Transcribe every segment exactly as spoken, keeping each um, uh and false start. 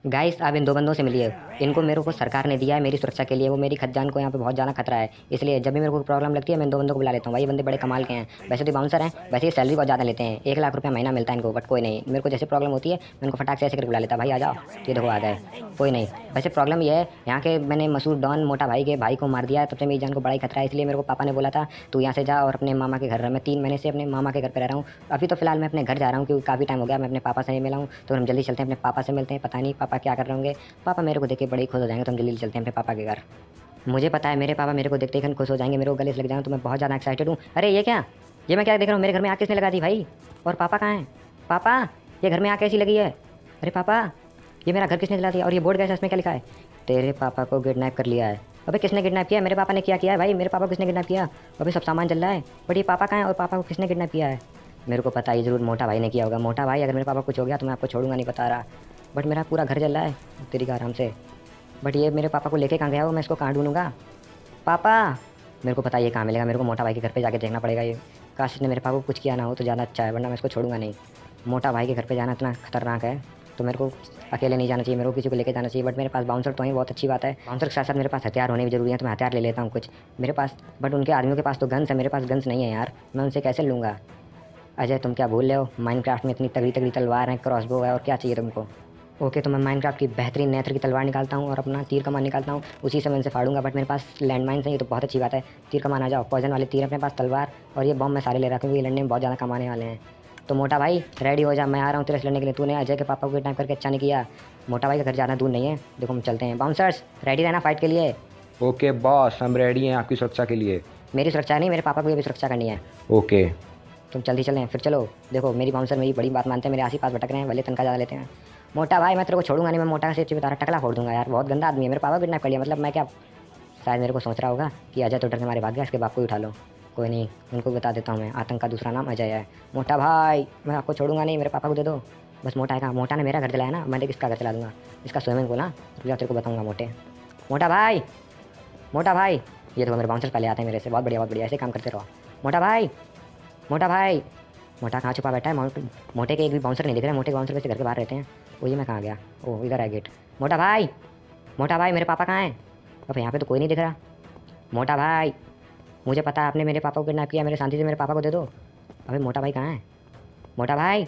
Guys आप इन दो बंदों से मिलिए। इनको मेरे को सरकार ने दिया है मेरी सुरक्षा के लिए। वो मेरी खजान को यहाँ पे बहुत ज़्यादा खतरा है, इसलिए जब भी मेरे को प्रॉब्लम लगती है मैं इन दो बंदों को बुला लेता हूँ। भाई ये बंदे बड़े कमाल के हैं। वैसे तो बाउंसर हैं, वैसे ये सैलरी बहुत ज़्यादा लेते हैं, एक लाख रुपया महीना मिलता है इनको। बट कोई नहीं, मेरे को जैसे प्रॉब्लम होती है मैं इनको फटाक से ऐसे करके बुला लेता। भाई आ जाओ, ये देखो आ गए। कोई नहीं, वैसे प्रॉब्लम ये है यहाँ के, मैंने मसूद डॉन मोटा भाई के भाई को मार दिया है, तब से मेरी जान को बड़ा ही खतरा है। इसलिए मेरे को पापा ने बोला था तू यहाँ से जा और अपने मामा के घर रह। मैं तीन महीने से अपने मामा के घर पर रह रहा हूँ। अभी तो फिलहाल मैं अपने घर जा रहा हूँ क्योंकि काफ़ी टाइम हो गया मैं अपने पापा से नहीं मिला हूँ। तो हम जल्दी चलते हैं, अपने पापा से मिलते हैं। पता नहीं पापा क्या कर रहे होंगे। पापा मेरे को देख के बड़े ही खुश हो जाएंगे, तो हम जल्दी चलते हैं अपने पापा के घर। मुझे पता है मेरे पापा मेरे को देखते ही खुश हो जाएंगे, मेरे को गले से लग जाएंगे, तो मैं बहुत ज़्यादा एक्साइटेड हूँ। अरे ये क्या, ये मैं क्या देख रहा हूँ, मेरे घर में आग किसने लगा दी भाई? और पापा कहाँ हैं? पापा ये घर में आग कैसी लगी है? अरे पापा ये मेरा घर किसने जला दिया? और ये बोर्ड कैसा, इसमें क्या लिखा है? तेरे पापा को किडनैप कर लिया है। अबे किसने किडनैप किया? मेरे पापा ने क्या किया है भाई? मेरे पापा को किसने किडनैप किया? अभी सब सामान जल रहा है। बट ये पापा कहाँ है और पापा को किसने किडनैप किया है? मेरे को पता है ज़रूर मोटा भाई ने किया होगा। मोटा भाई अगर मेरे पापा कुछ हो गया तो मैं आपको छोड़ूंगा नहीं, बता रहा। बट मेरा पूरा घर जल रहा है तेरी का आराम से। बट ये मेरे पापा को लेके कहाँ गया हो? मैं इसको कहाँ ढूंढूंगा? पापा मेरे को पता है ये कहाँ मिलेगा। मेरे को मोटा भाई के घर पे जाके देखना पड़ेगा। ये काश इसने मेरे पापा को कुछ किया ना हो तो ज़्यादा अच्छा है, वरना मैं इसको छोड़ूंगा नहीं। मोटा भाई के घर पे जाना इतना खतरनाक है, तो मेरे को अकेले नहीं जाना चाहिए, मेरे को किसी को लेके जाना चाहिए। बट मेरे पास बाउंसर तो है, बहुत अच्छी बात है। बाउंसर के साथ साथ मेरे पास हथियार होने भी जरूरी है, तो मैं हथियार ले लेता हूँ कुछ मेरे पास। बट उनके आदमियों के पास तो गन्स है, मेरे पास गन्स नहीं है यार, मैं उनसे कैसे लूँगा? अजय तुम क्या भूल रहे हो, माइनक्राफ्ट में इतनी तगड़ी तगड़ी तलवार है, क्रॉसबो है, और क्या चाहिए तुमको? ओके तो मैं माइनक्राफ्ट की बेहतरीन नेत्र की तलवार निकालता हूँ और अपना तीर कमान निकालता हूँ, उसी से मैं इनसे फाड़ूंगा। बट मेरे पास लैंड माइन्स हैं, ये तो बहुत अच्छी बात है। तीर कमान आ जाओ, पॉइजन वाले तीर अपने पास, तलवार और ये बॉम्ब मैं सारे ले रहा हूँ क्योंकि ये लड़ने में बहुत ज़्यादा कमाने वाले हैं। तो मोटा भाई रेडी हो जा, मैं आ रहा हूँ तेरे से लड़ने के लिए। तूने अजय के पापा को किडनैप करके अच्छा नहीं किया। मोटा भाई का घर ज़्यादा दूर नहीं है, देखो हम चलते हैं। बाउंसर्स रेडी रहना फाइट के लिए। ओके बॉस, हम रेडी हैं आपकी सुरक्षा के लिए। मेरी सुरक्षा नहीं, मेरे पापा को भी सुरक्षा करनी है। ओके। तुम जल्दी चलें फिर। चलो देखो मेरी बाउंसर मेरी बड़ी बात मानते हैं, मेरे आस ही पास भटक रहे हैं, भले तनख्वाह ज़्यादा लेते हैं। मोटा भाई मैं तेरे को छोड़ूंगा नहीं, मैं मोटा का सेफ्टी बता रहा, टकला फोड़ दूंगा यार, बहुत गंदा आदमी है। मेरे पापा को किडनैप कर लिया, मतलब मैं क्या? शायद मेरे को सोच रहा होगा कि अजय तो डर के मारे भाग गया, इसके बाप को ही उठा लो। कोई नहीं, उनको बता देता हूँ मैं, आतंक का दूसरा नाम अजय है। मोटा भाई मैं आपको छोड़ूंगा नहीं, मेरे पापा को दे दो बस। मोटा है कहाँ? मोटा ने मेरा घर चलाया ना, मैं देख इसका घर चला दूंगा, इसका स्विमिंग पूल। हाँ रुक जा, तेरे को बताऊँगा मोटे। मोटा भाई, मोटा भाई ये देखो मेरे बाउंसर पहले आते हैं मेरे से, बहुत बढ़िया बहुत बढ़िया, ऐसे काम करते रहो। मोटा भाई, मोटा भाई, मोटा कहाँ छुपा बैठा है? मोटे के एक भी बाउंसर नहीं दिख रहा है, मोटे के बाउंसर वैसे घर के बाहर रहते हैं। वो ये मैं कहाँ गया? ओह इधर है गेट। मोटा भाई, मोटा भाई मेरे पापा कहाँ हैं? अब यहाँ पे तो कोई नहीं दिख रहा। मोटा भाई मुझे पता है आपने मेरे पापा को किडनैप किया, मेरे शांति से मेरे पापा को दे दो। अबे मोटा भाई कहाँ है? मोटा भाई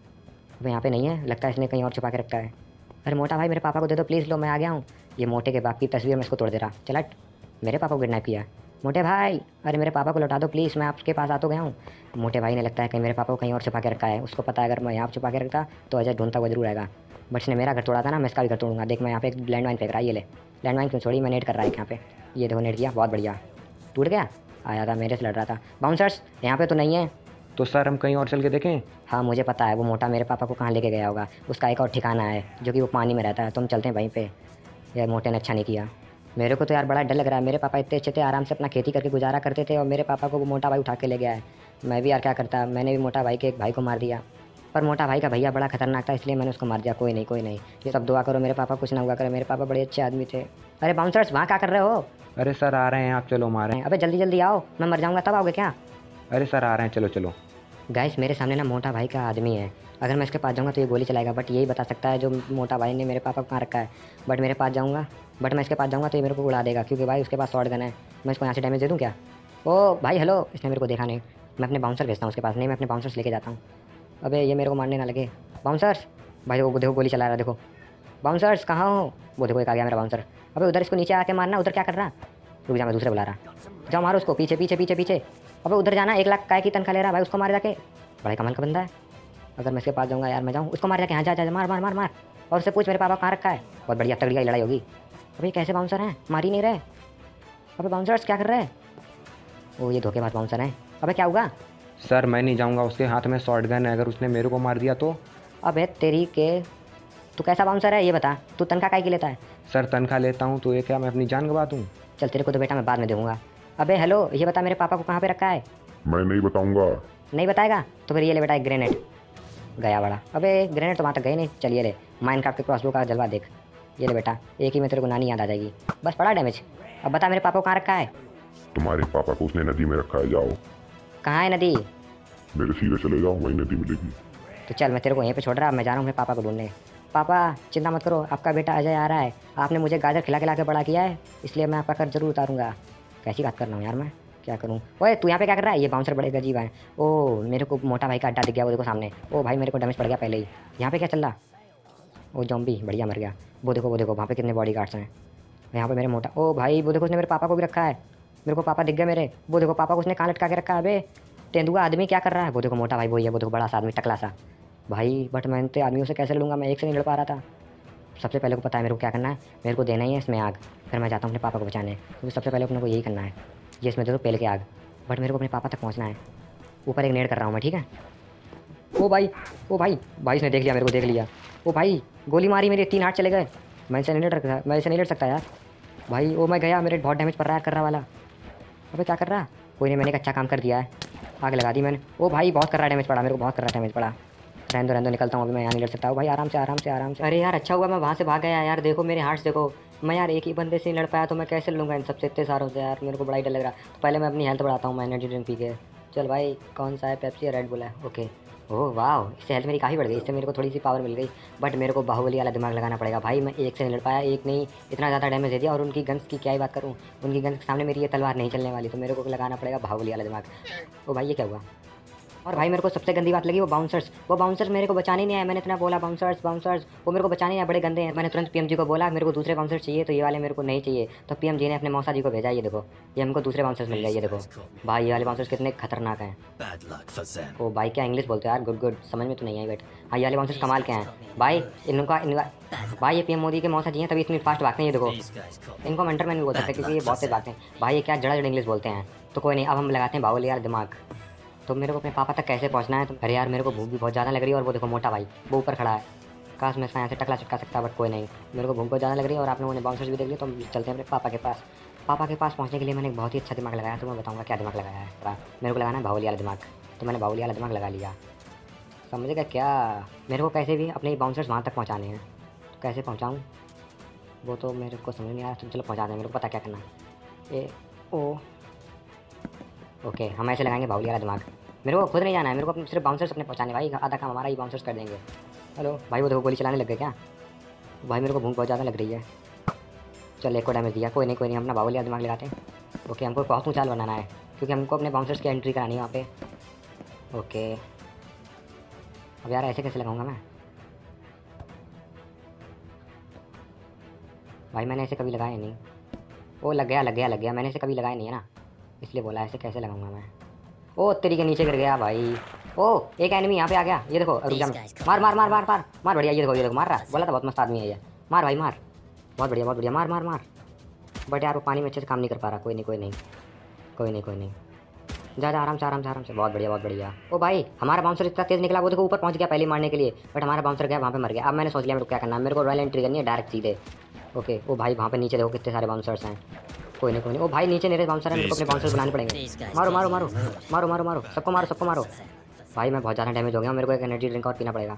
अब यहाँ पे नहीं है, लगता है इसने कहीं और छुपा के रखा है। अरे मोटा भाई मेरे पापा को दे दो प्लीज़, लो मैं आ गया हूँ। ये मोटे के बाप की तस्वीर मैं इसको तोड़ दे रहा। चल हट, मेरे पापा को किडनैप किया। मोटे भाई अरे मेरे पापा को लौटा दो प्लीज़, मैं आपके पास आ तो गया हूँ। मोटे भाई ने लगता है कहीं मेरे पापा को कहीं और छुपा के रखा है, उसको पता है अगर मैं यहाँ छुपा के रखता तो अजय ढूंढता हुआ जरूर आएगा। बट इसने मेरा घर तोड़ा था ना, मैं इसका भी घर तोड़ूंगा। देख मैं यहाँ पे एक लैंड माइन फेंक रहा है, ये ले लैंड माइन क्यों छोड़ी? मैं नेट कर रहा है यहाँ पे, ये देखो नेट किया, बहुत बढ़िया। टूट गया, आया था मेरे से लड़ रहा था। बाउंसर्स यहाँ पे तो नहीं है। तो सर हम कहीं और चल के देखें? हाँ मुझे पता है वो मोटा मेरे पापा को कहाँ लेके गया होगा, उसका एक और ठिकाना है जो कि वो पानी में रहता है, तो हम चलते हैं वहीं पे। यार मोटे ने अच्छा नहीं किया, मेरे को तो यार बड़ा डर लग रहा है। मेरे पापा इतने अच्छे थे, आराम से अपना खेती करके गुजारा करते थे, और मेरे पापा को वो मोटा भाई उठा के ले गया है। मैं भी यार क्या करता, मैंने भी मोटा भाई के एक भाई को मार दिया, पर मोटा भाई का भैया बड़ा खतरनाक था इसलिए मैंने उसको मार दिया। कोई नहीं कोई नहीं, ये सब दुआ करो मेरे पापा कुछ ना हुआ करे, मेरे पापा बड़े अच्छे आदमी थे। अरे बाउंसर्स वहाँ क्या कर रहे हो? अरे सर आ रहे हैं, आप चलो मारें। अबे जल्दी जल्दी आओ, मैं मर जाऊँगा तब आओगे क्या? अरे सर आ रहे हैं, चलो चलो। गाइस मेरे सामने ना मोटा भाई का आदमी है, अगर मैं इसके पास जाऊँगा तो ये गोली चलाएगा। बट यही बता सकता है जो मोटा भाई ने मेरे पापा को कहाँ रखा है। बट मेरे पास जाऊँगा बट मैं इसके पास जाऊँगा तो ये मेरे को उड़ा देगा, क्योंकि भाई उसके पास शॉट गन है। मैं इसको यहाँ से डैमेज दे दूँ क्या? ओ भाई हेलो, इसने मेरे को देखा नहीं। मैं अपने बाउंसर भेजता हूँ उसके पास। नहीं मैं अपने बाउंसर्स लेके जाता हूँ। अबे ये मेरे को मारने ना लगे। बाउंसर्स भाई वो देखो गोली चला रहा है, देखो बाउंसर्स कहाँ हो? वो देखो एक आ गया मेरा बाउंसर। अबे उधर इसको नीचे आके मारना, उधर क्या कर रहा? रुक जा मैं दूसरे बुला रहा। जाओ मारो उसको, पीछे पीछे पीछे पीछे। अबे उधर जाना, एक लाख काय की तनख्वाह ले रहा भाई, उसको मार जाके। बड़ा कमाल का बंदा है। अगर मैं इसके पास जाऊँगा यार, मैं जाऊँ उसको मार जाके। हाँ जा जा मार मार मार मार, और उससे पूछ मेरे पापा कहाँ रखा है। बहुत बढ़िया तगड़ी लड़ाई होगी। अभी कैसे बाउंसर हैं, मार ही नहीं रहे। अबे बाउंसर्स क्या कर रहे हैं? वो ये धोखेबाज बाउंसर हैं। अबे क्या होगा? सर मैं नहीं जाऊंगा, उसके हाथ में शॉट गन है, अगर उसने मेरे को मार दिया तो? अबे तेरी के, तू कैसा बाउंसर है ये बता, तू तनख्वाह काय की लेता है? सर तनख्वाह लेता हूँ तो ये क्या मैं अपनी जान गवा दूँ? चल तेरे को तो बेटा मैं बाद में दूंगा। अबे हेलो ये बता मेरे पापा को कहाँ पे रखा है? मैं नहीं बताऊंगा। नहीं बताएगा तो फिर ये ले बेटा एक ग्रेनेड। गया बड़ा। अबे ग्रेनेड तो वहाँ तक गए नहीं, चलिए ले माइनक्राफ्ट के क्रॉसबो का जलवा देख। ये ले बेटा, एक ही में तेरे को नानी याद आ जाएगी, बस पड़ा डैमेज। अब बता मेरे पापा को कहाँ रखा है? तुम्हारे पापा को उसने नदी में रखा है, जाओ। कहाँ है नदी? मेरे सीधे चले जाओ, वही नदी मिलेगी। तो चल मैं तेरे को यहीं पे छोड़ रहा, मैं जा रहा हूँ अपने पापा को ढूंढने। पापा चिंता मत करो, आपका बेटा अजय आ रहा है। आपने मुझे गाजर खिला खिला के बड़ा किया है, इसलिए मैं आपका कर्ज जरूर उतारूंगा। कैसी बात कर रहा हूँ यार मैं, क्या करूँ। ओए तू यहाँ पे क्या कर रहा है? ये बाउंसर बड़े अजीब है। ओ मेरे को मोटा भाई का अड्डा दिख गया, वो देखो सामने। ओ भाई मेरे को डैमेज पड़ गया पहले ही। यहाँ पे क्या चल रहा? ओ जॉम्बी बढ़िया मर गया। वो देखो वो देखो वहाँ पे कितने बॉडी गार्ड्स हैं। यहाँ पे मेरे मोटा, ओ भाई वो देखो उसने मेरे पापा को भी रखा है। मेरे को पापा दिख गए मेरे। वो देखो पापा को उसने कहाँ लटका के रखा है? अबे तेंदुआ आदमी क्या कर रहा है? वो देखो मोटा भाई वही है, वो देखो बड़ा सा आदमी टकला सा भाई। बट मैं इतने आदमियों से कैसे लड़ूंगा, मैं एक से नहीं लड़ पा रहा था। सबसे पहले को पता है मेरे को क्या करना है, मेरे को देना ही है इसमें आग। फिर मैं जाता हूँ अपने पापा को बचाने, क्योंकि सबसे पहले अपने को यही करना है। ये इसमें दे दो पहले के आग। बट मेरे को अपने पापा तक पहुँचना है। ऊपर एक नेड कर रहा हूँ मैं, ठीक है। ओ भाई ओ भाई भाई इसने देख लिया, मेरे को देख लिया। ओ भाई गोली मारी, मेरे तीन हाथ चले गए। मैं इसे नहीं लड़ सकता, मैं इसे नहीं लड़ सकता यार भाई। ओ मैं गया, मेरे बहुत डैमेज पड़ रहा है कर रहा वाला। अबे क्या कर रहा? कोई नहीं, मैंने एक अच्छा काम कर दिया है, आग लगा दी मैंने। ओ भाई बहुत कर रहा डैमेज पड़ा, मेरे को बहुत कर रहा डैमेज पड़ा। रहने दो रहने दो, निकलता हूँ अभी, मैं यहाँ नहीं लड़ सकता हूँ भाई। आराम से आराम से आराम से। अरे यार अच्छा हुआ मैं वहाँ से भाग गया यार। देखो मेरे हार्ट्स देखो, मैं यार एक ही बंदे से नहीं लड़ पाया, तो मैं कैसे लूँगा इन सबसे इतने सारों से यार। मेरे को बड़ा ही डर लग रहा। तो पहले मैं अपनी हेल्थ बढ़ाता हूँ, मैं एनर्जी ड्रिंक पी के। चल भाई कौन सा है, पेप्सी या रेड बुल है? ओके। ओह वाह, इससे हेल्थ मेरी काफ़ी बढ़ गई, इससे मेरे को थोड़ी सी पावर मिल गई। बट मेरे को बाहुबली वाला दिमाग लगाना पड़ेगा भाई। मैं एक से नहीं लड़ पाया, एक नहीं इतना ज़्यादा डैमेज दे दिया। और उनकी गन्स की क्या ही बात करूँ, उनकी गन्स के सामने मेरी ये तलवार नहीं चलने वाली। तो मेरे को लगाना पड़ेगा बाहुबली वाला दिमाग। ओ भाई ये क्या हुआ? और भाई मेरे को सबसे गंदी बात लगी वो बाउंसर्स। वो बाउंसर्स मेरे को बचाने नहीं आए। मैंने इतना बोला बाउंसर्स बाउंसर्स, वो मेरे को बचाने नहीं आए, बड़े गंदे हैं। मैंने तुरंत पीएमजी को बोला मेरे को दूसरे बाउंसर्स चाहिए, तो ये वाले मेरे को नहीं चाहिए। तो पीएमजी ने अपने मौसा जी को भेजा। ये देखो ये हमको दूसरे बाउंसर्स मिल गए। ये देखो भाई ये वाले बाउंसर्स कितने खतरनाक हैं। ओ भाई क्या इंग्लिश बोलते हो यार, गुड गुड, समझ में तो नहीं आई बट हाँ ये वाले बाउंसर्स कमाल के हैं भाई। इनका इनका भाई ये पीएम मोदी के मौसा जी हैं, तभी इतनी फास्ट भागते हैं। ये देखो इनको मेंटरमैन भी बोल सकते हैं, क्योंकि ये बहुत तेज भागते हैं भाई। ये क्या जड़ा जड़ इंग्लिश बोलते हैं। तो कोई नहीं, अब हम लगाते हैं बाहुबली यार दिमाग। तो मेरे को अपने पापा तक कैसे पहुंचना है? तो अरे यार मेरे को भूख भी बहुत ज़्यादा लग रही है। और वो देखो मोटा भाई वो ऊपर खड़ा है, काश मैं इसका यहाँ से टकला चिपका सकता, बट कोई नहीं। मेरे को भूख बहुत ज़्यादा लग रही है और आप लोगों ने बाउंसर्स भी देख लिया, तो हम चलते हैं अपने पापा के पास। पापा के पास पहुँचने के लिए मैंने एक बहुत ही अच्छा दिमाग लगाया, तो मैं बताऊँगा क्या दिमाग लगाया है। थोड़ा मेरे को लगाना है बाहुबली वाला दिमाग, तो मैंने बाहुबली वाला दिमाग लगा लिया। समझेगा क्या? मेरे को कैसे भी अपने बाउंसर्स वहाँ तक पहुँचाने हैं। तो कैसे पहुँचाऊँ वो तो मेरे को समझ नहीं आ रहा। चलो पहुँचा दें, मेरे को पता क्या करना है। ए ओ ओके, हम ऐसे लगाएंगे बाहुबली वाला दिमाग। मेरे को खुद नहीं जाना है, मेरे को अपने सिर्फ बाउंसर्स अपने पहुँचाने भाई। आधा काम हमारा ही बाउंसर्स कर देंगे। हेलो भाई वो देखो गोली चलाने लग गए क्या? भाई मेरे को भूख बहुत ज़्यादा लग रही है। चल एक को डैमेज दिया, कोई नहीं कोई नहीं, अपना बाहुबली वाला दिमाग लगाते हैं। ओके हमको बहुत ऊंचाल बनाना है, क्योंकि हमको अपने बाउंसर्स की एंट्री करानी है वहाँ पे। ओके अब यार ऐसे कैसे लगाऊंगा मैं? भाई मैंने ऐसे कभी लगाया नहीं। ओ लग गया लग गया लग गया, मैंने ऐसे कभी लगाया नहीं है ना, इसलिए बोला ऐसे कैसे लगाऊंगा मैं। ओ तेरी के नीचे गिर गया भाई। ओ एक एनिमी यहाँ पे आ गया, ये देखो। रुक जा, मार मार मार मार मार मार बढ़िया। ये देखो ये देखो मार रहा, बोला था बहुत मस्त आदमी है ये। मार भाई मार, बहुत बढ़िया बहुत बढ़िया, मार मार मार। बट यार वो पानी में अच्छे से काम नहीं कर पा रहा। कोई नहीं कोई नहीं कोई नहीं कोई नहीं, जा जा आराम से आराम से आराम से। बहुत बढ़िया बहुत बढ़िया। ओ भाई हमारा बाउंसर इतना तेज निकला, वो देखो ऊपर पहुंच गया पहले मारने के लिए, बट हमारा बाउंसर गया वहाँ पे मर गया। अब मैंने सोच लिया मेरे को क्या करना है, मेरे को रॉयल एंट्री करनी है डायरेक्ट सीधे। ओके ओ भाई वहाँ पे नीचे देखो कितने सारे बाउंसर्स हैं। कोई नहीं कोई नहीं, ओ भाई नीचे मेरे बाउंसर हैं, मेरे को अपने बाउंसर बनाने पड़ेंगे। मारो मारो मारो मारो मारो मारो सबको मारो सबको मारो। भाई मैं बहुत ज़्यादा डैमेज हो गया, मेरे को एक एनर्जी ड्रिंक और पीना पड़ेगा।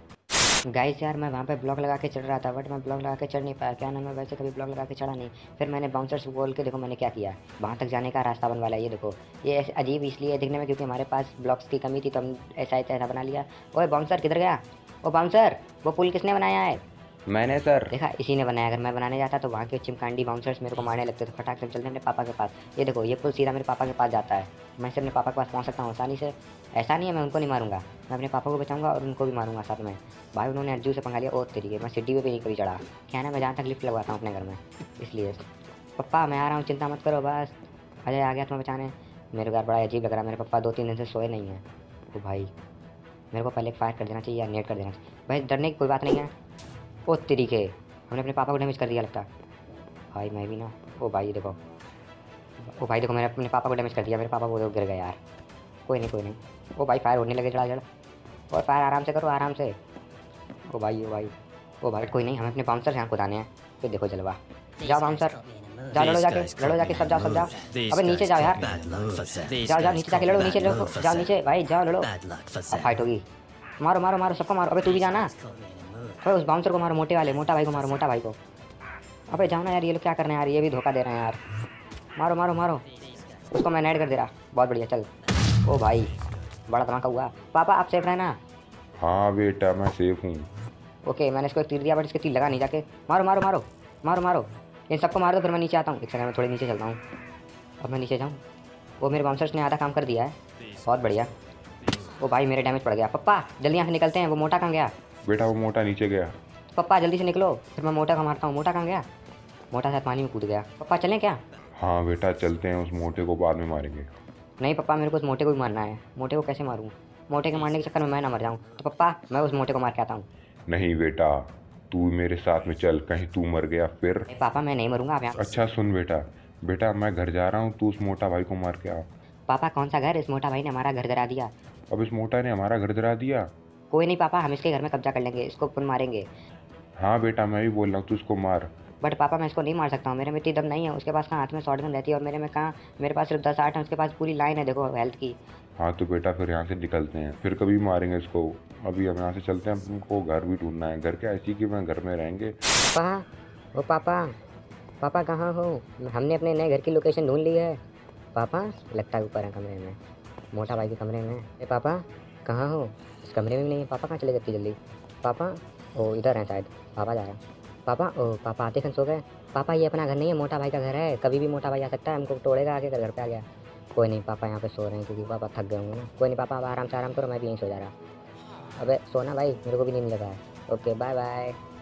गाइस यार मैं वहाँ पे ब्लॉक लगा के चढ़ रहा था, बट मैं ब्लॉक लगा के चढ़ नहीं पाया। क्या नाम है, वैसे कभी ब्लॉक लगा के चढ़ा नहीं। फिर मैंने बाउंसर्स बोल के देखो मैंने क्या किया, वहाँ तक जाने का रास्ता बन वाला है। ये देखो ये ऐसे अजीब इसलिए दिखने में क्योंकि हमारे पास ब्लॉक्स की कमी थी, तो हम ऐसा ऐसा बना लिया। ओए बाउंसर किधर गया? ओ बाउंसर वो पुल किसने बनाया है? मैंने सर। देखा इसी ने बनाया। अगर मैं बनाने जाता तो वहाँ के चिमकांडी बाउंसर्स मेरे को मारने लगते। तो फटाक से चलते हैं अपने पापा के पास। ये देखो ये पुल सीधा मेरे पापा के पास जाता है, मैं से अपने पापा के पास पहुँच सकता हूँ आसानी से। ऐसा नहीं है मैं उनको नहीं मारूंगा, मैं अपने पापा को बचाऊंगा और उनको भी मारूंगा साथ में। भाई उन्होंने अर्जू से पंगा लिया। ओ तरीके मैं सीढ़ी पे भी नहीं कभी चढ़ा। क्या ना मैं जहाँ तक लिफ्ट लगवाता हूँ अपने घर में, इसलिए। पप्पा मैं आ रहा हूँ, चिंता मत करो बस। अजय आ गया तुम्हें बचाने। मेरे घर बड़ा अजीब लग रहा है, मेरे पापा दो तीन दिन से सोए नहीं हैं। तो भाई मेरे को पहले फायर कर देना चाहिए या नेट कर देना चाहिए। भाई डरने की कोई बात नहीं है। ओ तरीके हमने अपने पापा को डैमेज कर दिया लगता है। भाई मैं भी ना। ओ भाई देखो ओ भाई देखो मैंने अपने पापा को डैमेज कर दिया, मेरे पापा वो गिर गए यार। कोई नहीं कोई नहीं। ओ भाई फायर होने लगे जड़ा जड़। और फायर आराम से करो आराम से। ओ भाई ओ भाई ओ भाई कोई नहीं, हमें अपने बाउंसर यहाँ खुदाने हैं। फिर देखो जलवा। जाओ बाउंसर जाओ, लड़ो जाके लड़ो जाके सब जाओ सब जाओ। अबे नीचे जाओ यार, जाओ जाओ नीचे जाके लड़ो, नीचे लड़ो, जाओ नीचे भाई जाओ लड़ो। अब फाइट होगी। मारो मारो मारो सबको मारो। अबे तू भी जाना, अबे उस बाउंसर को मारो, मोटे वाले मोटा भाई को मारो, मोटा भाई को। अबे जाओ ना यार, ये लोग क्या कर रहे हैं यार, ये भी धोखा दे रहे हैं यार। मारो मारो मारो उसको, मैं नेट कर दे रहा। बहुत बढ़िया चल। ओ भाई बड़ा धमाका हुआ। पापा आप सेफ रहना। हाँ बेटा मैं सेफ हूँ। ओके, मैंने इसको एक तीर दिया बट इसके तीर लगा नहीं। जाके मारो मारो मारो मारो मारो, इन सबको मार दो, फिर मैं नीचे आता हूँ। एक सेकंड में थोड़ी नीचे चलता हूँ। अब मैं नीचे जाऊँ। वो मेरे बाउंसर्स ने आधा काम कर दिया है, बहुत बढ़िया। वो भाई मेरे डैमेज पड़ गया। पप्पा जल्दी यहाँ से निकलते हैं। वो मोटा कहाँ गया? बेटा वो मोटा नीचे गया। पप्पा जल्दी से निकलो, फिर मैं मोटा का मारता हूँ। मोटा कहाँ गया? मोटा शायद पानी में कूद गया। पप्पा चलें क्या? हाँ बेटा चलते हैं, उस मोटे को बाद में मारेंगे। नहीं पप्पा, मेरे को उस मोटे को भी मारना है। मोटे को कैसे मारूँ? मोटे के मारने के चक्कर में मैं ना मर जाऊँ। तो पप्पा मैं उस मोटे को मार के आता हूँ। नहीं बेटा, तू मेरे साथ में चल, कहीं तू मर गया फिर। नहीं पापा मैं नहीं मरूंगा, आप यहाँ। अच्छा सुन बेटा, बेटा मैं घर जा रहा हूँ, तू उस मोटा भाई को मार के आ। पापा कौन सा घर? इस मोटा भाई ने हमारा घर गिरा दिया। अब इस मोटा ने हमारा घर गिरा दिया। कोई नहीं पापा, हम इसके घर में कब्जा कर लेंगे, इसको अपन मारेंगे। हाँ बेटा मैं भी बोल रहा हूँ, तू उसको मार। बट पापा मैं इसको नहीं मार सकता हूँ, मेरे में इतनी दम नहीं है। उसके पास कहाँ हाथ में शॉट गन रहती है और मेरे में कहाँ, मेरे पास सिर्फ दस आठ है, उसके पास पूरी लाइन है देखो हेल्थ की। हाँ तो बेटा फिर यहाँ से निकलते हैं, फिर कभी मारेंगे इसको। अभी हम यहाँ से चलते हैं, हमको घर भी ढूंढना है। घर क्या ऐसी कि मैं घर में रहेंगे। पापा ओ पापा, पापा कहाँ हो? हमने अपने नए घर की लोकेशन ढूंढ ली है। पापा लगता है ऊपर है कमरे में, मोटा भाई के कमरे में। ए पापा कहाँ हो? इस कमरे में भी नहीं है। पापा कहाँ चले जाती जल्दी? पापा ओ इधर हैं शायद, पापा जा रहा है। पापा ओ पापा आते सन सो गए। पापा ये अपना घर नहीं है, मोटा भाई का घर है, कभी भी मोटा भाई आ सकता है, हमको तोड़ेगा आके घर पे आ गया। कोई नहीं पापा यहाँ पे सो रहे हैं क्योंकि पापा थक गए होंगे ना। कोई नहीं पापा, अब आराम से आराम करो, मैं भी यहीं सो जा रहा। अबे सोना भाई, मेरे को भी नींद लगा है। Okay bye bye.